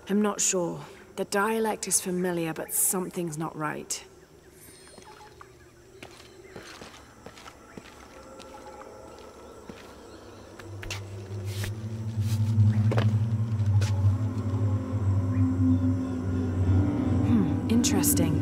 I'm not sure. The dialect is familiar, but something's not right. Interesting.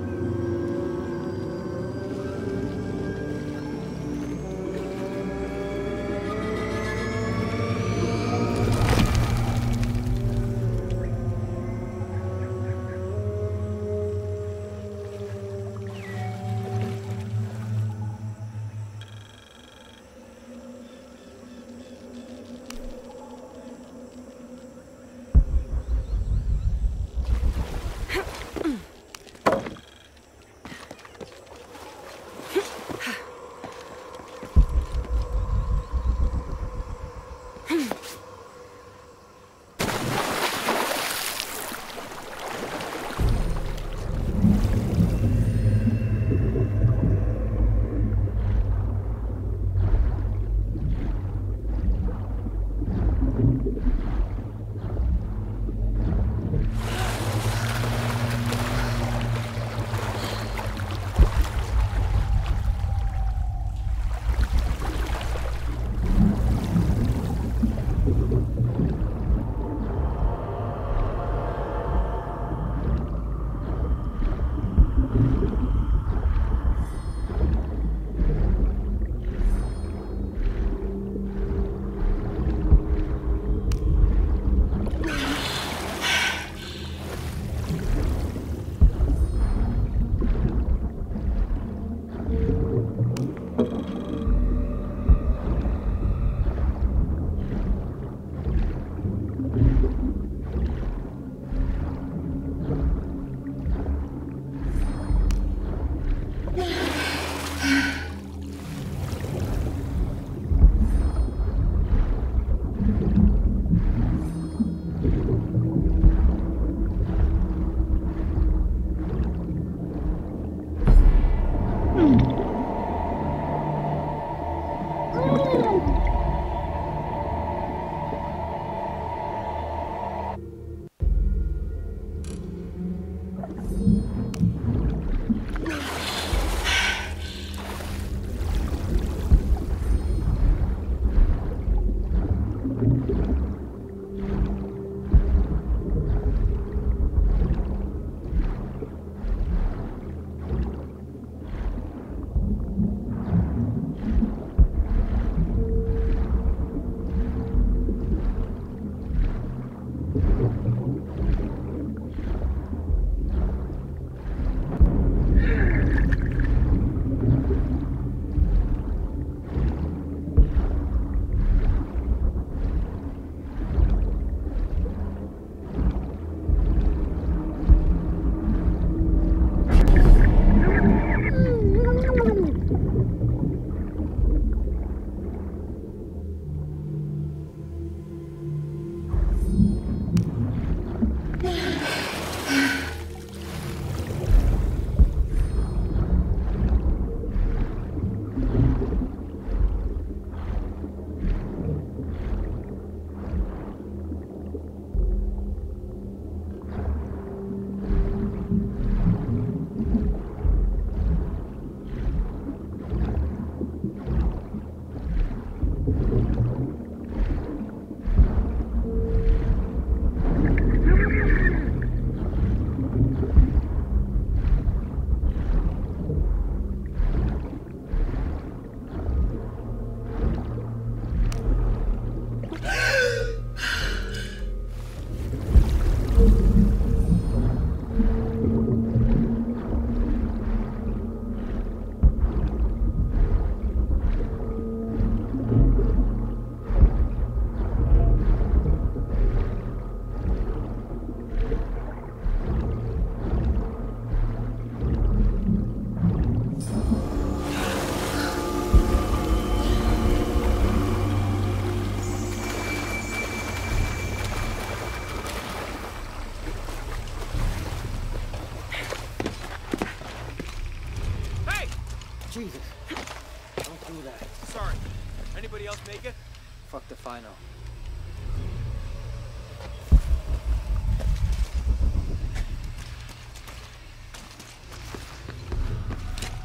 Jesus. Don't do that. Sorry. Anybody else make it? Fucked if I know.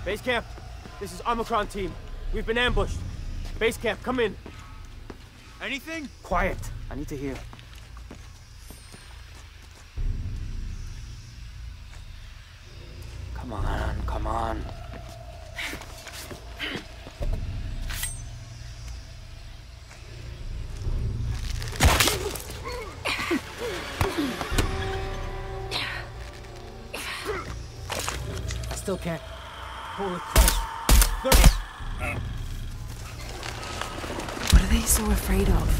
Base camp, this is Omicron team. We've been ambushed. Base camp, come in. Anything? Quiet. I need to hear. Come on, come on. I still can't. Holy Christ. What are they so afraid of?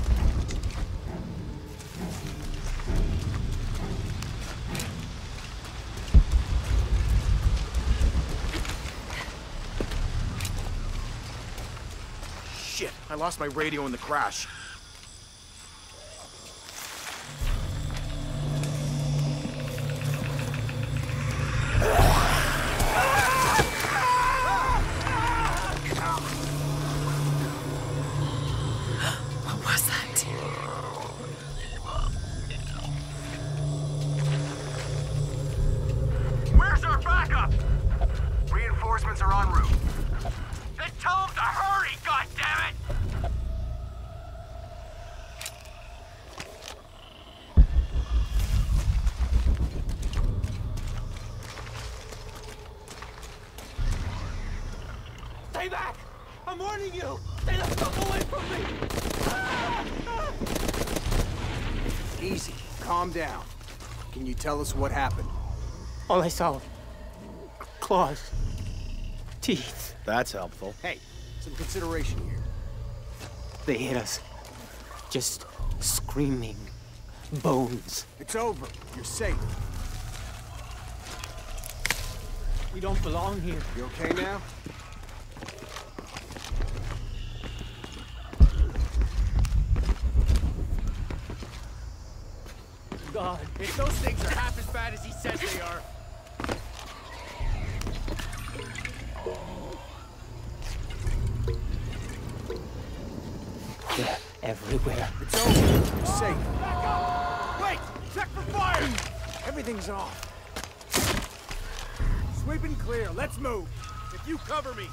Shit, I lost my radio in the crash. What was that? Where's our backup? Reinforcements are en route. Then tell them to hurry, goddammit! Stay back! I'm warning you! Stay the fuck away from me! Easy. Calm down. Can you tell us what happened? All I saw was claws. Teeth. That's helpful. Hey, some consideration here. They hit us. Just screaming. Bones. It's over. You're safe. We don't belong here. You okay now? God. If those things are half as bad as he says they are, They're everywhere. It's over. You're safe. wait! Check for fire! Everything's off. Sweep and clear. Let's move. If you cover me.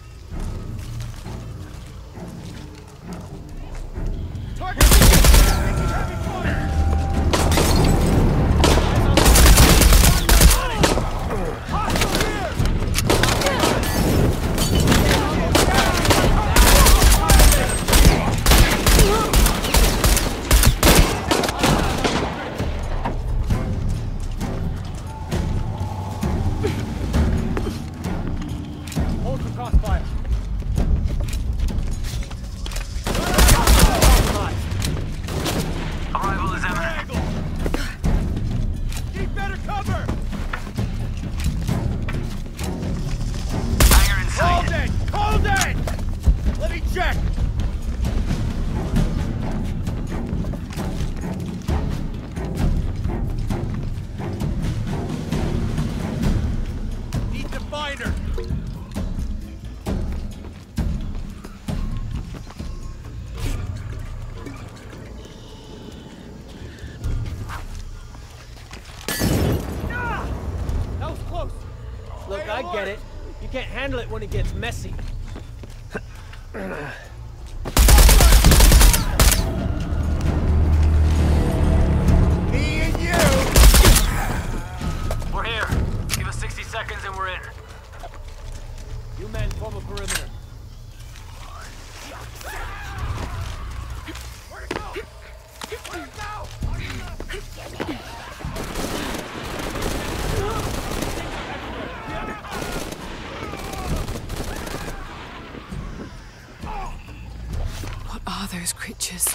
Target! Heavy fire! Hold for crossfire. Arrival is imminent. Keep better cover! Fire in sight. Hold it! Hold it! Let me check! Need to find her! That was close. Look, I get it. You can't handle it when it gets messy. Me and you! We're here. Give us 60 seconds and we're in. You men form a perimeter. Where'd it go? Where'd it go? What are those creatures?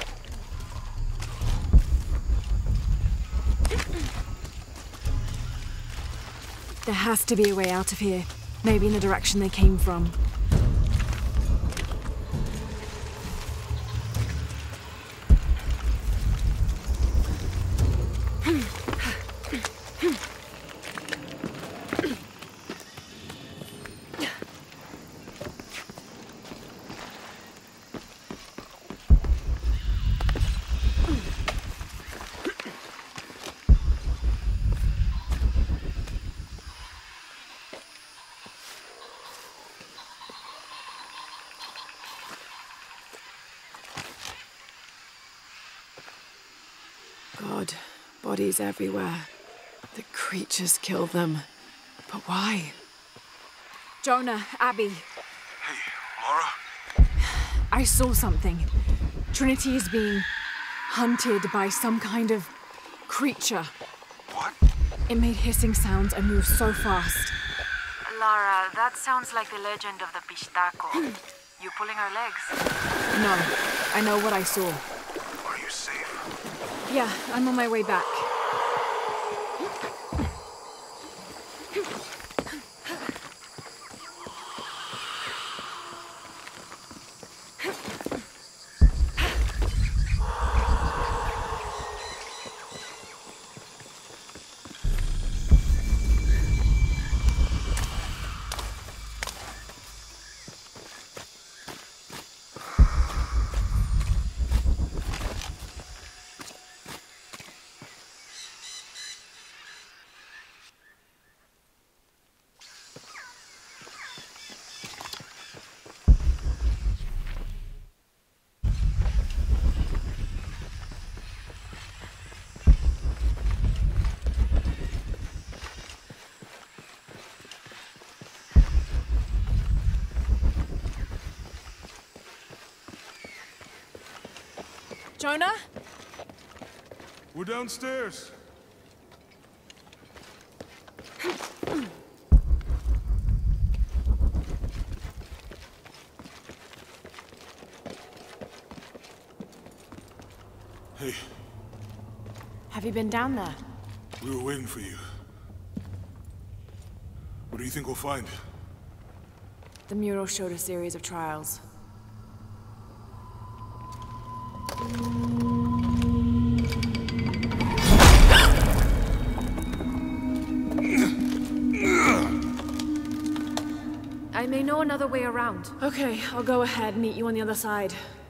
There has to be a way out of here. Maybe in the direction they came from. God, bodies everywhere. The creatures kill them. But why? Jonah, Abby, Hey, Laura? I saw something. Trinity is being hunted by some kind of creature. What? It made hissing sounds and moved so fast. Lara, that sounds like the legend of the Pistaco. You pulling our legs? No, I know what I saw. Are you safe? Yeah, I'm on my way back. Jonah? We're downstairs. Hey, Have you been down there? we were waiting for you. What do you think we'll find? The mural showed a series of trials. I may know another way around. Okay, I'll go ahead, meet you on the other side.